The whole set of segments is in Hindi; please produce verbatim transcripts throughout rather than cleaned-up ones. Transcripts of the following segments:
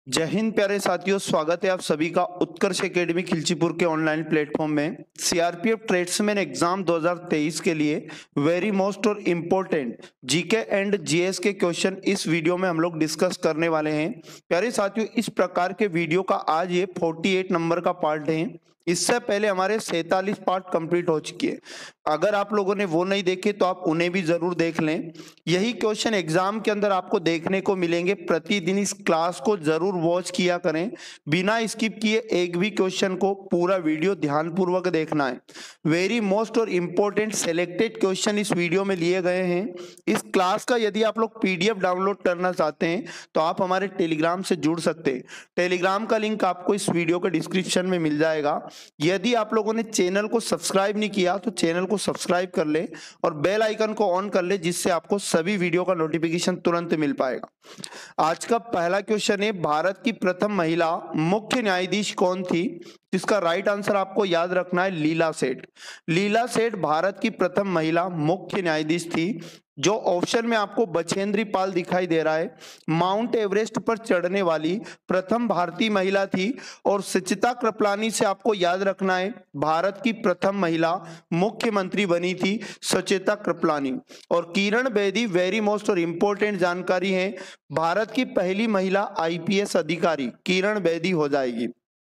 जय हिंद प्यारे साथियों, स्वागत है आप सभी का उत्कर्ष एकेडमी खिलचीपुर के ऑनलाइन प्लेटफॉर्म में। सीआरपीएफ ट्रेड्समैन एग्जाम दो हज़ार तेईस के लिए वेरी मोस्ट और इम्पोर्टेंट जीके एंड जीएस के क्वेश्चन इस वीडियो में हम लोग डिस्कस करने वाले हैं। प्यारे साथियों, इस प्रकार के वीडियो का आज ये अड़तालीस नंबर का पार्ट है। इससे पहले हमारे सैंतालीस पार्ट कंप्लीट हो चुकी है। अगर आप लोगों ने वो नहीं देखे तो आप उन्हें भी जरूर देख लें। यही क्वेश्चन एग्जाम के अंदर आपको देखने को मिलेंगे। प्रतिदिन इस क्लास को जरूर वॉच किया करें, बिना स्किप किए एक भी क्वेश्चन को पूरा वीडियो ध्यानपूर्वक देखना है। वेरी मोस्ट और इम्पोर्टेंट सेलेक्टेड क्वेश्चन इस वीडियो में लिए गए हैं। इस क्लास का यदि आप लोग पीडीएफ डाउनलोड करना चाहते हैं तो आप हमारे टेलीग्राम से जुड़ सकते हैं। टेलीग्राम का लिंक आपको इस वीडियो के डिस्क्रिप्शन में मिल जाएगा। यदि आप लोगों ने चैनल को सब्सक्राइब नहीं किया तो चैनल को सब्सक्राइब कर ले और बेल आइकन को ऑन कर ले, जिससे आपको सभी वीडियो का नोटिफिकेशन तुरंत मिल पाएगा। आज का पहला क्वेश्चन है, भारत की प्रथम महिला मुख्य न्यायाधीश कौन थी? इसका राइट आंसर आपको याद रखना है लीला सेठ। लीला सेठ भारत की प्रथम महिला मुख्य न्यायाधीश थी। जो ऑप्शन में आपको बछेंद्री पाल दिखाई दे रहा है, माउंट एवरेस्ट पर चढ़ने वाली प्रथम भारतीय महिला थी। और सुचित्रा कृपलानी से आपको याद रखना है भारत की प्रथम महिला मुख्यमंत्री बनी थी सुचित्रा कृपलानी। और किरण बेदी वेरी मोस्ट और इंपॉर्टेंट जानकारी है, भारत की पहली महिला आईपीएस अधिकारी किरण बेदी हो जाएगी।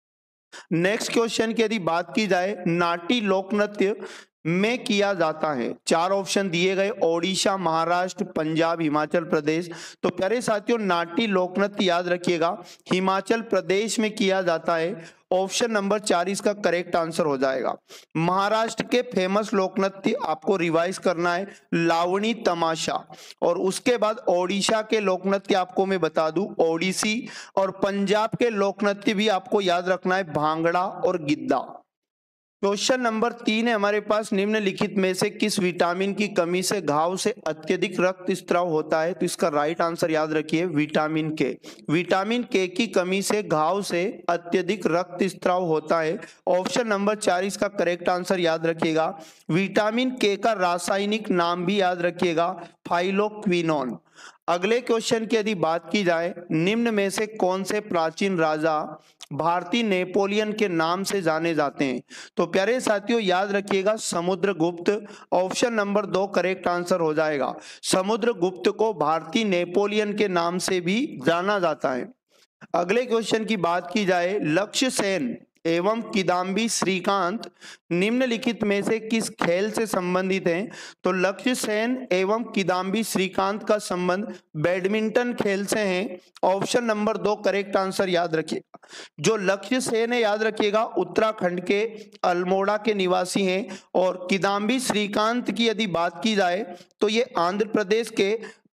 नेक्स्ट क्वेश्चन की यदि बात की जाए, नाटी लोक नृत्य में किया जाता है। चार ऑप्शन दिए गए, ओडिशा, महाराष्ट्र, पंजाब, हिमाचल प्रदेश। तो प्यारे साथियों, नाटी लोक नृत्य याद रखिएगा हिमाचल प्रदेश में किया जाता है। ऑप्शन नंबर चार इसका करेक्ट आंसर हो जाएगा। महाराष्ट्र के फेमस लोक नृत्य आपको रिवाइज करना है लावणी तमाशा। और उसके बाद ओडिशा के लोक नृत्य आपको मैं बता दूं ओडिसी। और पंजाब के लोक नृत्य भी आपको याद रखना है भांगड़ा और गिद्दा। क्वेश्चन नंबर तीन है हमारे पास, निम्नलिखित में से किस विटामिन की कमी से घाव से अत्यधिक रक्त स्त्राव होता है? तो इसका राइट आंसर याद रखिए विटामिन के। विटामिन के की कमी से घाव से अत्यधिक रक्त स्त्राव होता है। ऑप्शन नंबर चार इसका करेक्ट आंसर याद रखिएगा। विटामिन के का रासायनिक नाम भी याद रखिएगा फाइलोक्विनोन। अगले क्वेश्चन की यदि बात की जाए, निम्न में से कौन से प्राचीन राजा भारतीय नेपोलियन के नाम से जाने जाते हैं? तो प्यारे साथियों याद रखिएगा समुद्रगुप्त। ऑप्शन नंबर दो करेक्ट आंसर हो जाएगा। समुद्रगुप्त को भारतीय नेपोलियन के नाम से भी जाना जाता है। अगले क्वेश्चन की बात की जाए, लक्ष्य सेन एवं किदाम्बी श्रीकांत निम्नलिखित में से किस खेल से संबंधित हैं? तो लक्ष्य सेन एवं किदाम्बी श्रीकांत का संबंध बैडमिंटन खेल से है। ऑप्शन नंबर दो करेक्ट आंसर याद रखिएगा। जो लक्ष्य सेन है याद रखिएगा उत्तराखंड के अल्मोड़ा के निवासी हैं। और किदाम्बी श्रीकांत की यदि बात की जाए तो ये आंध्र प्रदेश के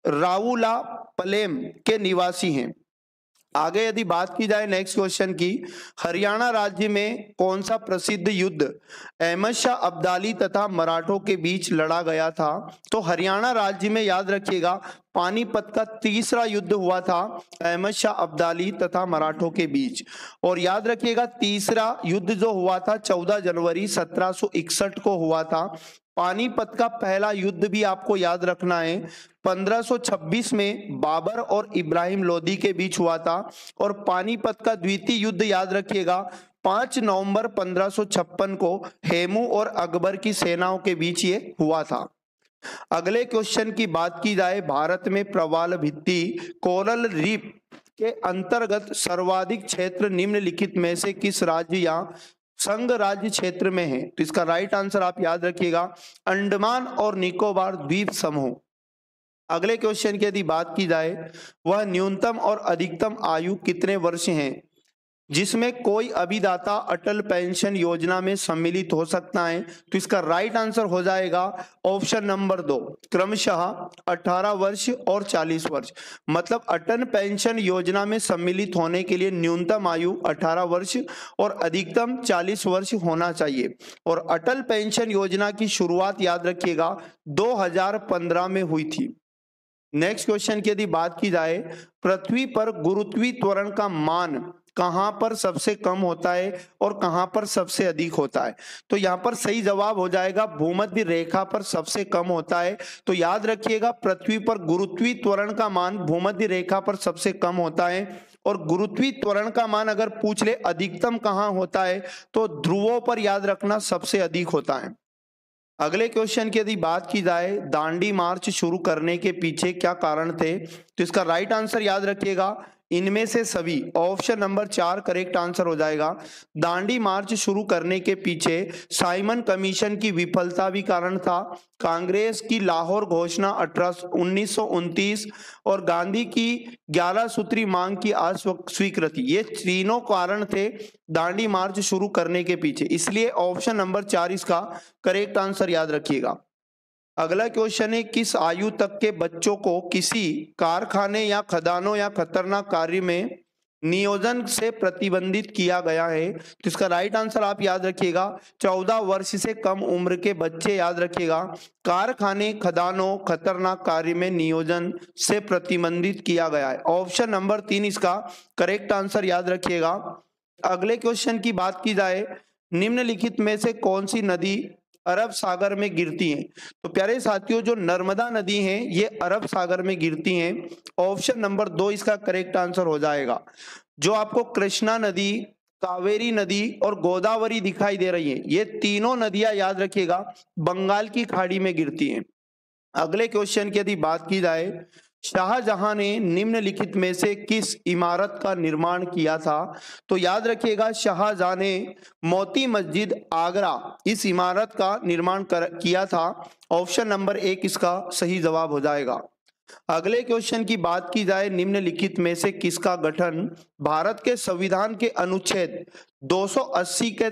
राउलापलेम के निवासी हैं। आगे यदि बात की जाए नेक्स्ट क्वेश्चन की, हरियाणा राज्य में कौन सा प्रसिद्ध युद्ध अहमद शाह अब्दाली तथा मराठों के बीच लड़ा गया था? तो हरियाणा राज्य में याद रखिएगा पानीपत का तीसरा युद्ध हुआ था अहमद शाह अब्दाली तथा मराठों के बीच। और याद रखिएगा तीसरा युद्ध जो हुआ था चौदह जनवरी सत्रह सौ इकसठ को हुआ था। पानीपत का पहला युद्ध भी आपको याद रखना है पंद्रह सौ छब्बीस में बाबर और इब्राहिम लोदी के बीच हुआ था। और पानीपत का द्वितीय युद्ध याद रखिएगा पाँच नवंबर पंद्रह सौ छप्पन को हेमू और अकबर की सेनाओं के बीच ये हुआ था। अगले क्वेश्चन की बात की जाए, भारत में प्रवाल भित्ति कोरल रीफ के अंतर्गत सर्वाधिक क्षेत्र निम्नलिखित में से किस राज्य या संघ राज्य क्षेत्र में है? तो इसका राइट आंसर आप याद रखिएगा अंडमान और निकोबार द्वीप समूह। अगले क्वेश्चन की यदि बात की जाए, वह न्यूनतम और अधिकतम आयु कितने वर्ष हैं जिसमें कोई अभिदाता अटल पेंशन योजना में सम्मिलित हो सकता है? तो इसका राइट आंसर हो जाएगा ऑप्शन नंबर दो क्रमशः अठारह वर्ष और चालीस वर्ष। मतलब अटल पेंशन योजना में सम्मिलित होने के लिए न्यूनतम आयु अठारह वर्ष और अधिकतम चालीस वर्ष होना चाहिए। और अटल पेंशन योजना की शुरुआत याद रखिएगा दो हज़ार पंद्रह में हुई थी। नेक्स्ट क्वेश्चन की यदि बात की जाए, पृथ्वी पर गुरुत्वीय का मान कहां पर सबसे कम होता है और कहां पर सबसे अधिक होता है? तो यहां पर सही जवाब हो जाएगा भूमध्य रेखा पर सबसे कम होता है। तो याद रखिएगा पृथ्वी पर गुरुत्वीय त्वरण का मान भूमध्य रेखा पर सबसे कम होता है। और गुरुत्वीय त्वरण का मान अगर पूछ ले अधिकतम कहाँ होता है तो ध्रुवों पर याद रखना सबसे अधिक होता है। अगले क्वेश्चन की यदि बात की जाए दांडी मार्च शुरू करने के पीछे क्या कारण थे, तो इसका राइट आंसर याद रखिएगा इनमें से सभी, ऑप्शन नंबर चार करेक्ट आंसर हो जाएगा। दांडी मार्च शुरू करने के पीछे साइमन कमीशन की विफलता भी कारण था, कांग्रेस की लाहौर घोषणा अठारह उन्नीस सौ उनतीस और गांधी की ग्यारह सूत्री मांग की अस्वीकृति, ये तीनों कारण थे दांडी मार्च शुरू करने के पीछे, इसलिए ऑप्शन नंबर चार इसका करेक्ट आंसर याद रखिएगा। अगला क्वेश्चन है किस आयु तक के बच्चों को किसी कारखाने या खदानों या खतरनाक कार्य में नियोजन से प्रतिबंधित किया गया है, तो इसका राइट आंसर आप याद रखिएगा चौदह वर्ष से कम उम्र के बच्चे, याद रखिएगा कारखाने खदानों खतरनाक कार्य में नियोजन से प्रतिबंधित किया गया है, ऑप्शन नंबर तीन इसका करेक्ट आंसर याद रखिएगा। अगले क्वेश्चन की बात की जाए निम्नलिखित में से कौन सी नदी अरब सागर में गिरती हैं, तो प्यारे साथियों जो नर्मदा नदी है ये अरब सागर में गिरती हैं, ऑप्शन नंबर दो इसका करेक्ट आंसर हो जाएगा। जो आपको कृष्णा नदी, कावेरी नदी और गोदावरी दिखाई दे रही है, ये तीनों नदियां याद रखिएगा बंगाल की खाड़ी में गिरती हैं। अगले क्वेश्चन की यदि बात की जाए शाहजहां ने निम्नलिखित में से किस इमारत का निर्माण किया था, तो याद रखिएगा शाहजहां ने मोती मस्जिद आगरा इस इमारत का निर्माण कर किया था, ऑप्शन नंबर एक इसका सही जवाब हो जाएगा। अगले क्वेश्चन की बात की जाए निम्नलिखित में से किसका गठन भारत के संविधान के अनुच्छेद दो सौ अस्सी के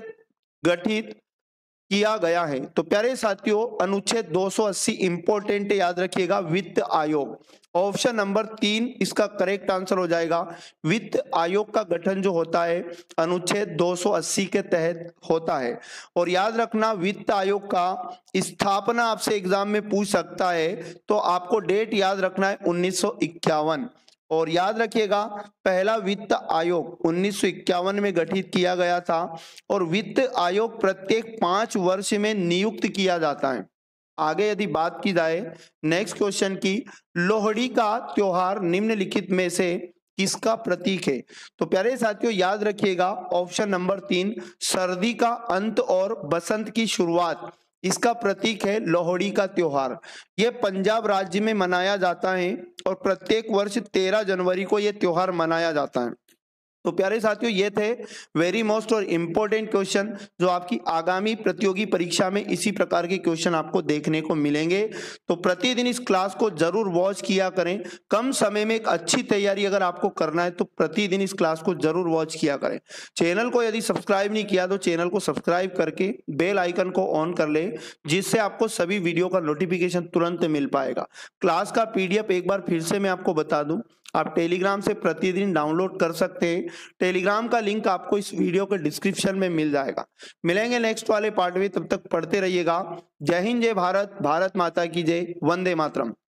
गठित किया गया है, तो प्यारे साथियों अनुच्छेद दो सौ अस्सी इंपॉर्टेंट है, याद रखिएगा वित्त आयोग, ऑप्शन नंबर तीन इसका करेक्ट आंसर हो जाएगा। वित्त आयोग का गठन जो होता है अनुच्छेद दो सौ अस्सी के तहत होता है, और याद रखना वित्त आयोग का स्थापना आपसे एग्जाम में पूछ सकता है, तो आपको डेट याद रखना है उन्नीस सौ इक्यावन, और याद रखिएगा पहला वित्त आयोग उन्नीस सौ इक्यावन में गठित किया गया था, और वित्त आयोग प्रत्येक पांच वर्ष में नियुक्त किया जाता है। आगे यदि बात की जाए नेक्स्ट क्वेश्चन की, लोहड़ी का त्योहार निम्नलिखित में से किसका प्रतीक है, तो प्यारे साथियों याद रखिएगा ऑप्शन नंबर तीन सर्दी का अंत और बसंत की शुरुआत, इसका प्रतीक है लोहड़ी का त्योहार। यह पंजाब राज्य में मनाया जाता है और प्रत्येक वर्ष तेरह जनवरी को यह त्योहार मनाया जाता है। तो प्यारे साथियों ये थे वेरी मोस्ट और इम्पोर्टेंट क्वेश्चन जो आपकी आगामी प्रतियोगी परीक्षा में इसी प्रकार के क्वेश्चन आपको देखने को मिलेंगे। तो प्रतिदिन इस क्लास को जरूर वॉच किया करें, कम समय में एक अच्छी तैयारी अगर आपको करना है तो प्रतिदिन इस क्लास को जरूर वॉच किया करें। चैनल को यदि सब्सक्राइब नहीं किया तो चैनल को सब्सक्राइब करके बेल आइकन को ऑन कर ले, जिससे आपको सभी वीडियो का नोटिफिकेशन तुरंत मिल पाएगा। क्लास का पीडीएफ एक बार फिर से मैं आपको बता दूं, आप टेलीग्राम से प्रतिदिन डाउनलोड कर सकते हैं। टेलीग्राम का लिंक आपको इस वीडियो के डिस्क्रिप्शन में मिल जाएगा। मिलेंगे नेक्स्ट वाले पार्ट में, तब तक पढ़ते रहिएगा। जय हिंद, जय भारत, भारत माता की जय, वंदे मातरम।